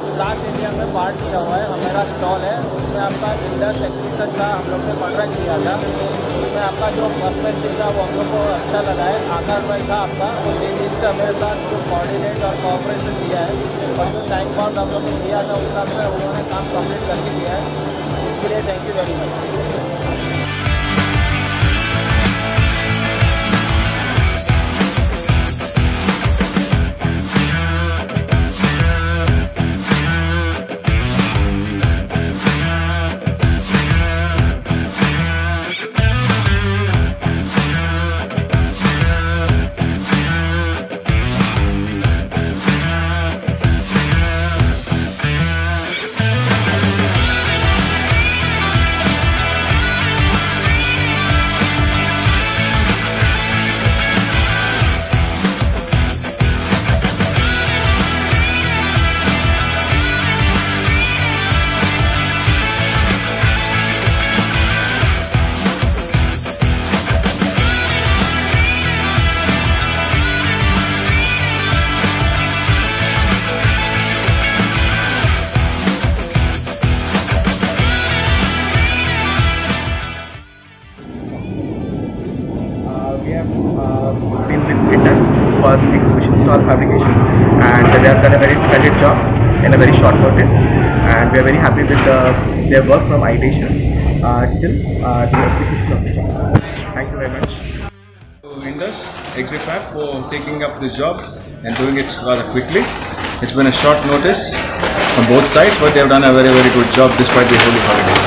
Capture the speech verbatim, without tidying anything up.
Start India में part किया हुआ है। मेरा स्टॉल है, उसमें आपका बिल्डर्स एक्सपीशन का हम लोग ने कॉन्ट्रैक्ट किया था। उसमें आपका जो वर्कमैनशिप था वो हम लोग को अच्छा लगा है। आकार भाई था आपका, वो तीन दिन से हमारे साथ जो कोऑर्डिनेट और कोऑपरेशन किया है और जो टाइम बाउंड हम लोग ने किया था उस हिसाब से उन्होंने काम कंप्लीट करके दिया है। इसके लिए thank you very much. We have uh, been with Indus for exhibition stall fabrication, and they have done a very splendid job in a very short notice, and we are very happy with uh, their work from ideation uh, till uh, the execution of the job. Thank you very much to Indus Exifab for taking up this job and doing it rather quickly. It's been a short notice from both sides, but they have done a very very good job despite the holy holidays.